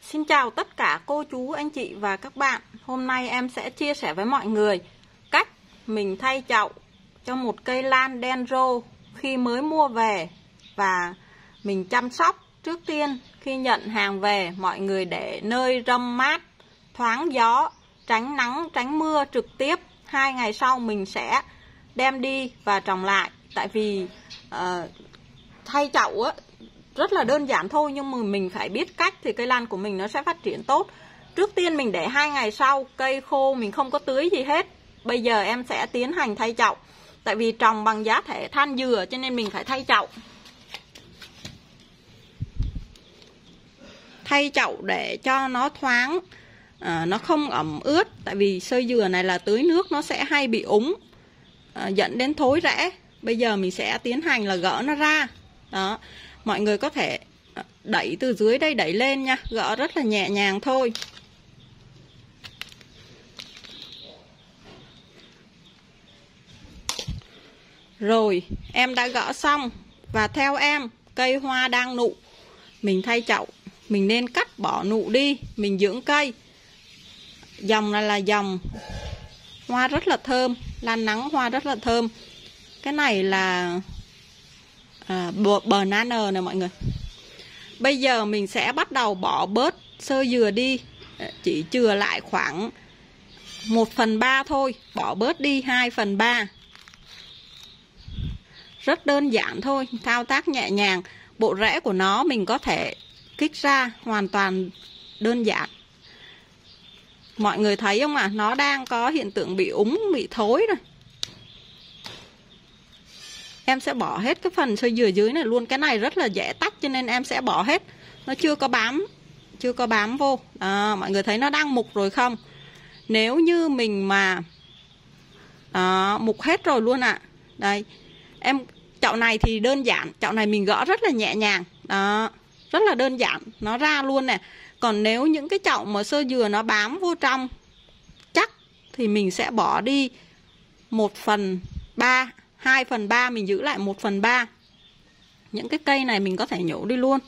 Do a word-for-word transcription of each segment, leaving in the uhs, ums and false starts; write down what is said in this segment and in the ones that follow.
Xin chào tất cả cô chú, anh chị và các bạn. Hôm nay em sẽ chia sẻ với mọi người cách mình thay chậu cho một cây lan dendro khi mới mua về và mình chăm sóc. Trước tiên khi nhận hàng về, mọi người để nơi râm mát, thoáng gió, tránh nắng, tránh mưa trực tiếp. Hai ngày sau mình sẽ đem đi và trồng lại. Tại vì uh, thay chậu á rất là đơn giản thôi, nhưng mà mình phải biết cách thì cây lan của mình nó sẽ phát triển tốt. Trước tiên mình để hai ngày sau, cây khô mình không có tưới gì hết. Bây giờ em sẽ tiến hành thay chậu. Tại vì trồng bằng giá thể than dừa cho nên mình phải thay chậu. Thay chậu để cho nó thoáng, à, nó không ẩm ướt. Tại vì sơ dừa này là tưới nước nó sẽ hay bị úng, à, dẫn đến thối rễ. Bây giờ mình sẽ tiến hành là gỡ nó ra. Đó, mọi người có thể đẩy từ dưới đây đẩy lên nha, gỡ rất là nhẹ nhàng thôi. Rồi, em đã gỡ xong. Và theo em, cây hoa đang nụ, mình thay chậu, mình nên cắt bỏ nụ đi, mình dưỡng cây. Dòng này là dòng hoa rất là thơm, lan nắng hoa rất là thơm. Cái này là à, banana nè mọi người. Bây giờ mình sẽ bắt đầu bỏ bớt sơ dừa đi, chỉ chừa lại khoảng một phần ba thôi, bỏ bớt đi hai phần ba. Rất đơn giản thôi, thao tác nhẹ nhàng. Bộ rễ của nó mình có thể kích ra, hoàn toàn đơn giản. Mọi người thấy không ạ? À? Nó đang có hiện tượng bị úng, bị thối rồi. Em sẽ bỏ hết cái phần sơ dừa dưới này luôn. Cái này rất là dễ tách cho nên em sẽ bỏ hết. Nó chưa có bám, chưa có bám vô. À, mọi người thấy nó đang mục rồi không? Nếu như mình mà à, mục hết rồi luôn ạ. À. Đây, em chậu này thì đơn giản, chậu này mình gỡ rất là nhẹ nhàng. Đó, rất là đơn giản, nó ra luôn nè. Còn nếu những cái chậu mà sơ dừa nó bám vô trong chắc thì mình sẽ bỏ đi một phần ba, hai phần ba, mình giữ lại một phần ba. Những cái cây này mình có thể nhổ đi luôn.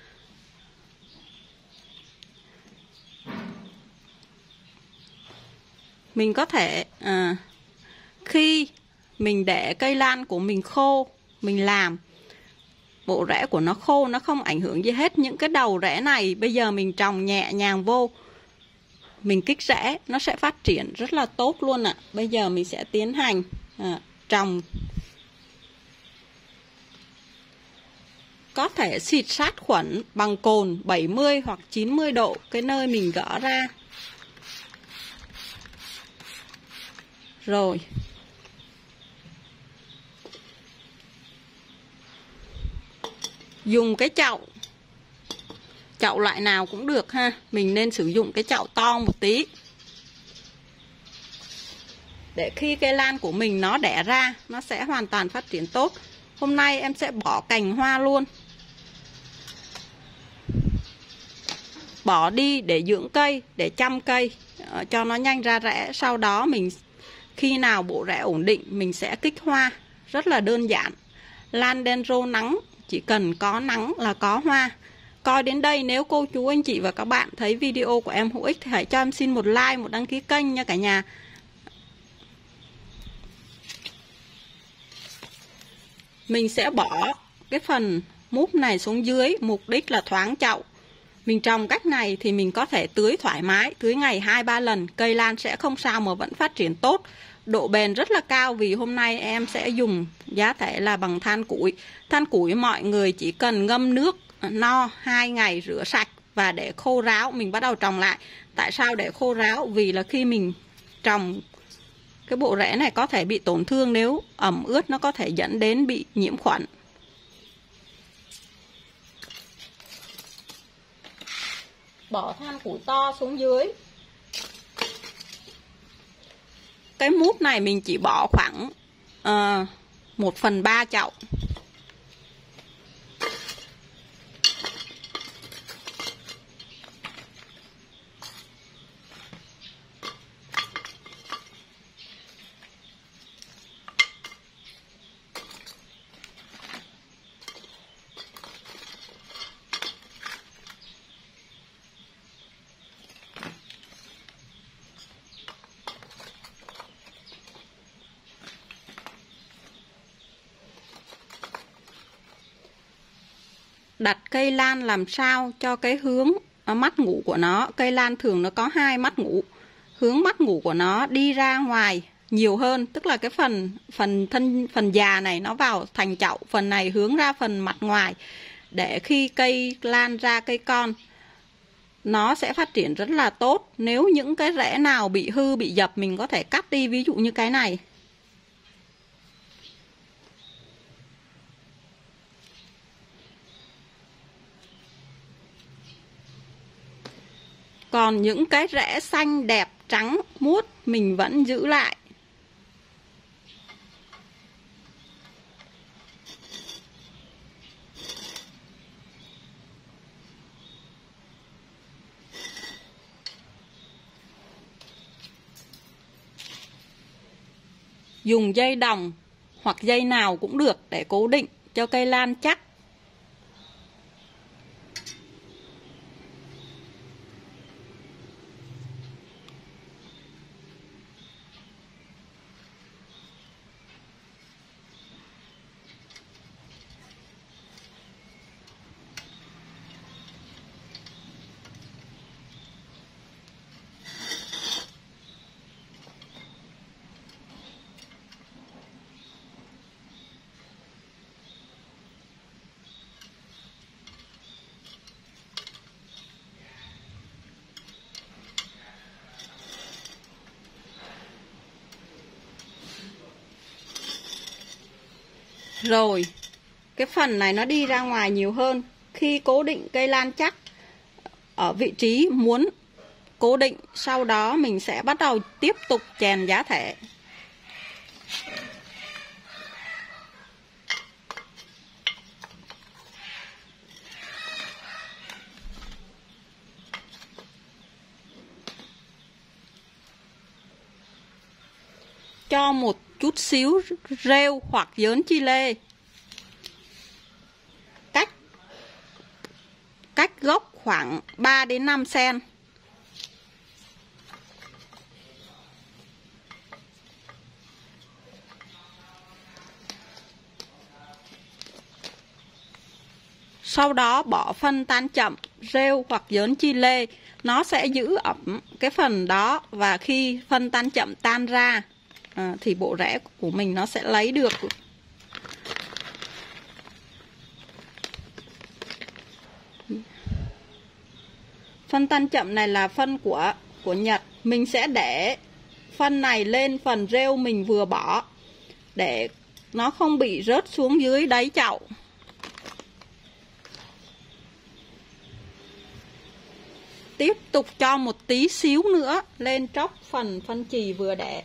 Mình có thể à, khi mình để cây lan của mình khô, mình làm bộ rễ của nó khô, nó không ảnh hưởng gì hết. Những cái đầu rễ này bây giờ mình trồng nhẹ nhàng vô, mình kích rễ, nó sẽ phát triển rất là tốt luôn ạ. À. Bây giờ mình sẽ tiến hành à, trồng. Có thể xịt sát khuẩn bằng cồn bảy mươi hoặc chín mươi độ cái nơi mình gỡ ra. Rồi. Dùng cái chậu, chậu loại nào cũng được ha. Mình nên sử dụng cái chậu to một tí. Để khi cây lan của mình nó đẻ ra, nó sẽ hoàn toàn phát triển tốt. Hôm nay em sẽ bỏ cành hoa luôn. Bỏ đi để dưỡng cây, để chăm cây, cho nó nhanh ra rễ. Sau đó mình khi nào bộ rễ ổn định, mình sẽ kích hoa. Rất là đơn giản. Lan dendro nắng, chỉ cần có nắng là có hoa. Coi đến đây, nếu cô chú anh chị và các bạn thấy video của em hữu ích thì hãy cho em xin một like, một đăng ký kênh nha cả nhà. Mình sẽ bỏ cái phần múp này xuống dưới, mục đích là thoáng chậu. Mình trồng cách này thì mình có thể tưới thoải mái, tưới ngày hai ba lần, cây lan sẽ không sao mà vẫn phát triển tốt. Độ bền rất là cao vì hôm nay em sẽ dùng giá thể là bằng than củi. Than củi mọi người chỉ cần ngâm nước no hai ngày, rửa sạch và để khô ráo mình bắt đầu trồng lại. Tại sao để khô ráo? Vì là khi mình trồng cái bộ rễ này có thể bị tổn thương, nếu ẩm ướt nó có thể dẫn đến bị nhiễm khuẩn. Bỏ than củi to xuống dưới. Cái mút này mình chỉ bỏ khoảng uh, một phần ba chậu. đặt cây lan làm sao cho cái hướng mắt ngủ của nó. Cây lan thường nó có hai mắt ngủ. Hướng mắt ngủ của nó đi ra ngoài nhiều hơn, tức là cái phần phần thân phần già này nó vào thành chậu, phần này hướng ra phần mặt ngoài, để khi cây lan ra cây con nó sẽ phát triển rất là tốt. Nếu những cái rễ nào bị hư bị dập mình có thể cắt đi, ví dụ như cái này. Còn những cái rễ xanh đẹp trắng muốt mình vẫn giữ lại. Dùng dây đồng hoặc dây nào cũng được để cố định cho cây lan chắc. Rồi, cái phần này nó đi ra ngoài nhiều hơn. Khi cố định cây lan chắc ở vị trí muốn cố định, sau đó mình sẽ bắt đầu tiếp tục chèn giá thể. Cho một chút xíu rêu hoặc giớn chi lê cách cách gốc khoảng ba đến năm xăng-ti-mét. Sau đó bỏ phân tan chậm, rêu hoặc giớn chi lê, nó sẽ giữ ẩm cái phần đó, và khi phân tan chậm tan ra À, thì bộ rễ của mình nó sẽ lấy được. Phân tan chậm này là phân của của Nhật. Mình sẽ để phân này lên phần rêu mình vừa bỏ để nó không bị rớt xuống dưới đáy chậu. Tiếp tục cho một tí xíu nữa lên tróc phần phân chì vừa để.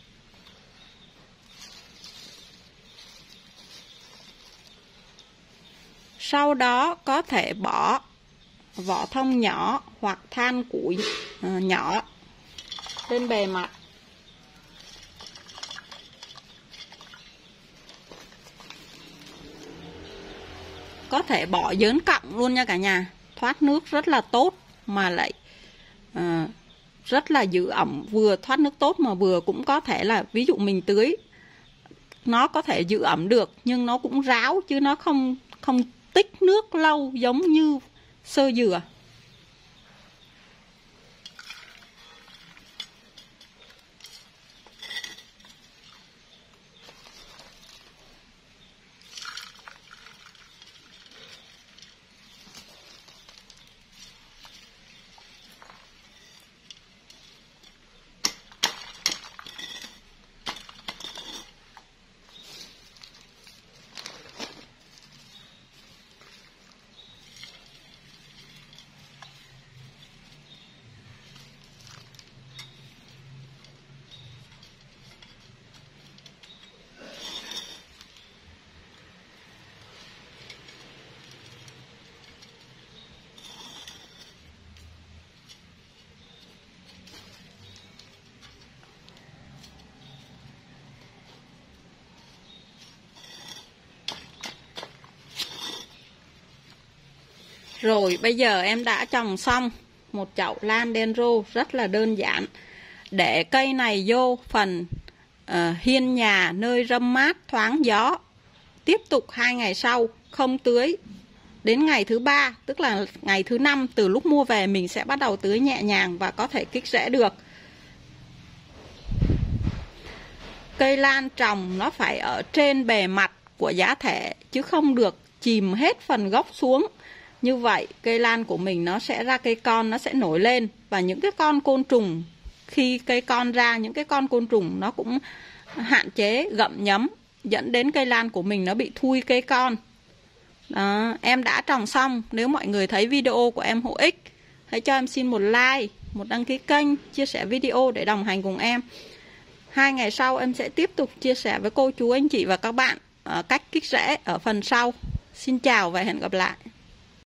Sau đó có thể bỏ vỏ thông nhỏ hoặc than củi nhỏ lên bề mặt. Có thể bỏ giớn cọng luôn nha cả nhà. Thoát nước rất là tốt, mà lại à, rất là giữ ẩm. Vừa thoát nước tốt mà vừa cũng có thể là, ví dụ mình tưới, nó có thể giữ ẩm được, nhưng nó cũng ráo chứ nó không không tích nước lâu giống như sơ dừa. Rồi bây giờ em đã trồng xong một chậu lan Dendro rất là đơn giản. Để cây này vô phần uh, hiên nhà nơi râm mát thoáng gió. Tiếp tục hai ngày sau không tưới Đến ngày thứ ba, tức là ngày thứ năm từ lúc mua về, mình sẽ bắt đầu tưới nhẹ nhàng và có thể kích rễ được. Cây lan trồng nó phải ở trên bề mặt của giá thể chứ không được chìm hết phần gốc xuống. Như vậy cây lan của mình nó sẽ ra cây con, nó sẽ nổi lên. Và những cái con côn trùng, khi cây con ra, những cái con côn trùng nó cũng hạn chế gặm nhấm, dẫn đến cây lan của mình nó bị thui cây con. Đó, em đã trồng xong. Nếu mọi người thấy video của em hữu ích, hãy cho em xin một like, một đăng ký kênh, chia sẻ video để đồng hành cùng em. Hai ngày sau em sẽ tiếp tục chia sẻ với cô chú anh chị và các bạn cách kích rễ ở phần sau. Xin chào và hẹn gặp lại.